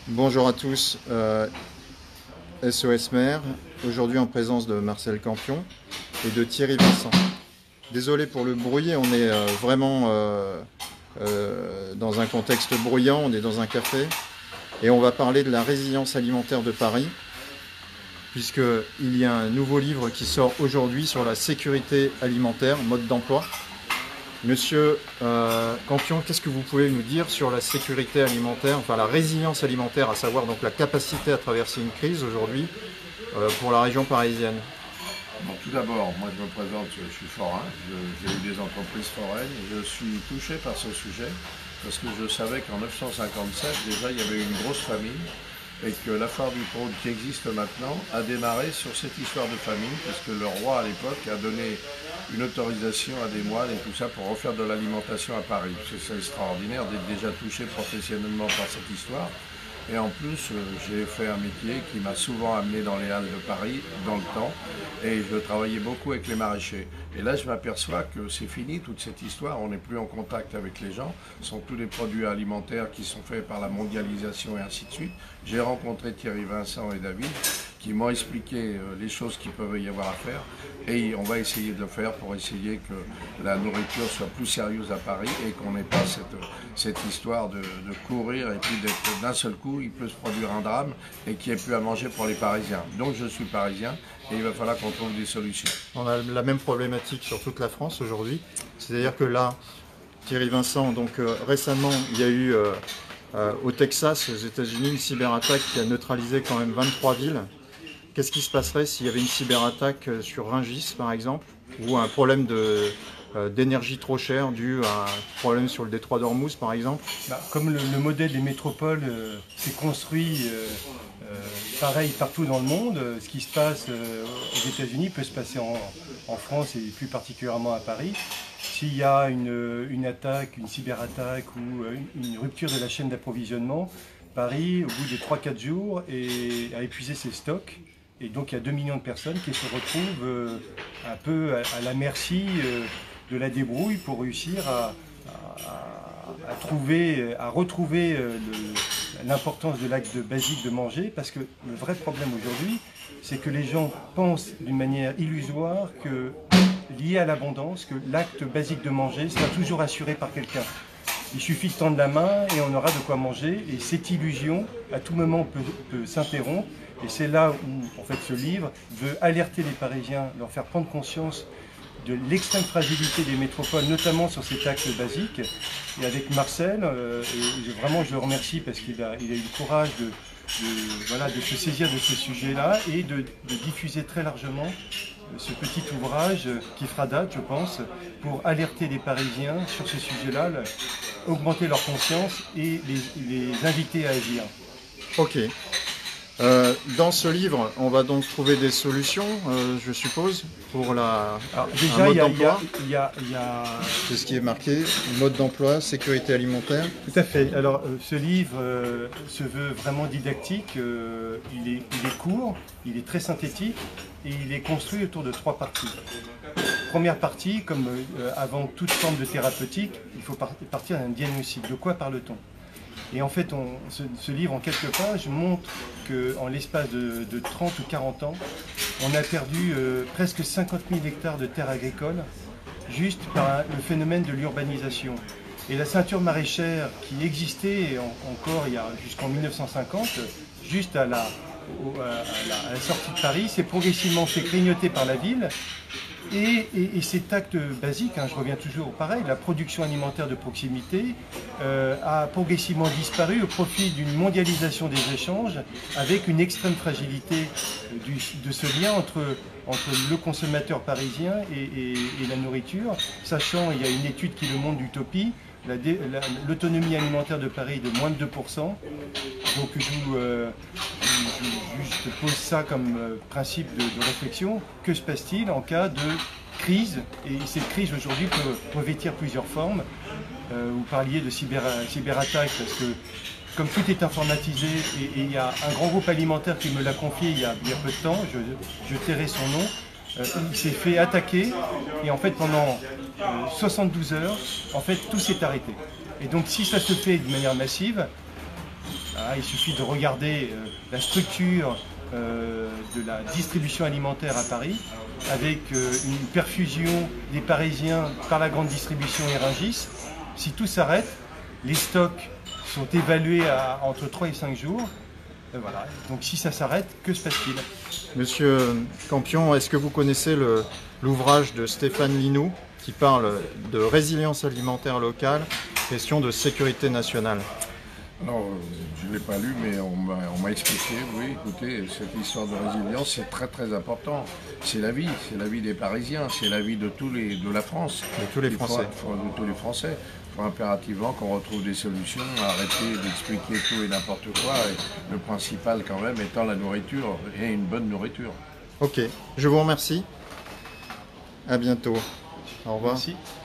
Bonjour à tous, SOS Mer, aujourd'hui en présence de Marcel Campion et de Thierry Vincent. Désolé pour le bruit, on est vraiment dans un contexte bruyant, on est dans un café et on va parler de la résilience alimentaire de Paris, puisqu'il y a un nouveau livre qui sort aujourd'hui sur la sécurité alimentaire, mode d'emploi. Monsieur Campion, qu'est-ce que vous pouvez nous dire sur la sécurité alimentaire, enfin la résilience alimentaire, à savoir donc la capacité à traverser une crise aujourd'hui pour la région parisienne? Bon, tout d'abord, moi je me présente, je suis forain, j'ai eu des entreprises foraines, je suis touché par ce sujet parce que je savais qu'en 957 déjà il y avait une grosse famine et que la foire du trône qui existe maintenant a démarré sur cette histoire de famine puisque le roi à l'époque a donné une autorisation à des moines et tout ça pour refaire de l'alimentation à Paris. C'est extraordinaire d'être déjà touché professionnellement par cette histoire. Et en plus, j'ai fait un métier qui m'a souvent amené dans les halles de Paris, dans le temps, et je travaillais beaucoup avec les maraîchers. Et là, je m'aperçois que c'est fini, toute cette histoire, on n'est plus en contact avec les gens, ce sont tous des produits alimentaires qui sont faits par la mondialisation et ainsi de suite. J'ai rencontré Thierry Vincent et David, qui m'ont expliqué les choses qu'il peut y avoir à faire, et on va essayer de le faire pour essayer que la nourriture soit plus sérieuse à Paris et qu'on n'ait pas cette histoire de courir et puis d'être d'un seul coup, il peut se produire un drame et qu'il n'y ait plus à manger pour les Parisiens. Donc je suis parisien et il va falloir qu'on trouve des solutions. On a la même problématique sur toute la France aujourd'hui, c'est-à-dire que là, Thierry Vincent, donc récemment il y a eu au Texas, aux États-Unis, une cyberattaque qui a neutralisé quand même 23 villes. Qu'est-ce qui se passerait s'il y avait une cyberattaque sur Rungis, par exemple, ou un problème d'énergie trop chère dû à un problème sur le détroit d'Ormuz, par exemple? Comme le modèle des métropoles s'est construit pareil partout dans le monde, ce qui se passe aux États-Unis peut se passer en France et plus particulièrement à Paris. S'il y a une attaque, une cyberattaque ou une rupture de la chaîne d'approvisionnement, Paris, au bout de 3-4 jours, a épuisé ses stocks. Et donc il y a 2 millions de personnes qui se retrouvent un peu à la merci de la débrouille pour réussir à retrouver l'importance de l'acte basique de manger. Parce que le vrai problème aujourd'hui, c'est que les gens pensent d'une manière illusoire que, lié à l'abondance, que l'acte basique de manger sera toujours assuré par quelqu'un. Il suffit de tendre la main et on aura de quoi manger. Et cette illusion, à tout moment, peut s'interrompre. Et c'est là où, en fait, ce livre veut alerter les Parisiens, leur faire prendre conscience de l'extrême fragilité des métropoles, notamment sur cet acte basique. Et avec Marcel, vraiment je le remercie parce qu'il a eu le courage de se saisir de ce sujet-là et de diffuser très largement ce petit ouvrage qui fera date, je pense, pour alerter les Parisiens sur ce sujet-là, augmenter leur conscience et les inviter à agir. Ok. Dans ce livre, on va donc trouver des solutions, je suppose, pour un mode d'emploi. C'est ce qui est marqué, mode d'emploi, sécurité alimentaire. Tout à fait. Alors, ce livre se veut vraiment didactique, il est court, il est très synthétique et il est construit autour de 3 parties. Première partie, comme avant toute forme de thérapeutique, il faut partir d'un diagnostic. De quoi parle-t-on ? Et en fait, ce livre, en quelques pages, montre qu'en l'espace de 30 ou 40 ans, on a perdu presque 50 000 hectares de terres agricoles juste par le phénomène de l'urbanisation. Et la ceinture maraîchère qui existait encore jusqu'en 1950, juste à la sortie de Paris, s'est progressivement fait grignoter par la ville. Et cet acte basique, je reviens toujours au pareil, la production alimentaire de proximité a progressivement disparu au profit d'une mondialisation des échanges avec une extrême fragilité de ce lien entre le consommateur parisien et la nourriture, sachant, il y a une étude qui le montre d'Utopie, l'autonomie alimentaire de Paris de moins de 2%. Donc je pose ça comme principe de réflexion. Que se passe-t-il en cas de crise? Et cette crise aujourd'hui peut revêtir plusieurs formes. Vous parliez de cyberattaque parce que comme tout est informatisé, et il y a un grand groupe alimentaire qui me l'a confié il y a peu de temps, je tairai son nom, il s'est fait attaquer et en fait pendant 72 heures, en fait tout s'est arrêté. Et donc si ça se fait de manière massive, Voilà, il suffit de regarder la structure de la distribution alimentaire à Paris, avec une perfusion des Parisiens par la grande distribution et Rungis. Si tout s'arrête, les stocks sont évalués à entre 3 et 5 jours. Voilà. Donc si ça s'arrête, que se passe-t-il? Monsieur Campion, est-ce que vous connaissez l'ouvrage de Stéphane Linou qui parle de résilience alimentaire locale, question de sécurité nationale? Alors, je ne l'ai pas lu, mais on m'a expliqué, oui, écoutez, cette histoire de résilience, c'est très très important. C'est la vie des Parisiens, c'est la vie de la France. De tous les Français. De tous les Français. Il faut impérativement qu'on retrouve des solutions, arrêter d'expliquer tout et n'importe quoi, et le principal quand même étant la nourriture, et une bonne nourriture. Ok, je vous remercie. À bientôt. Au revoir. Merci.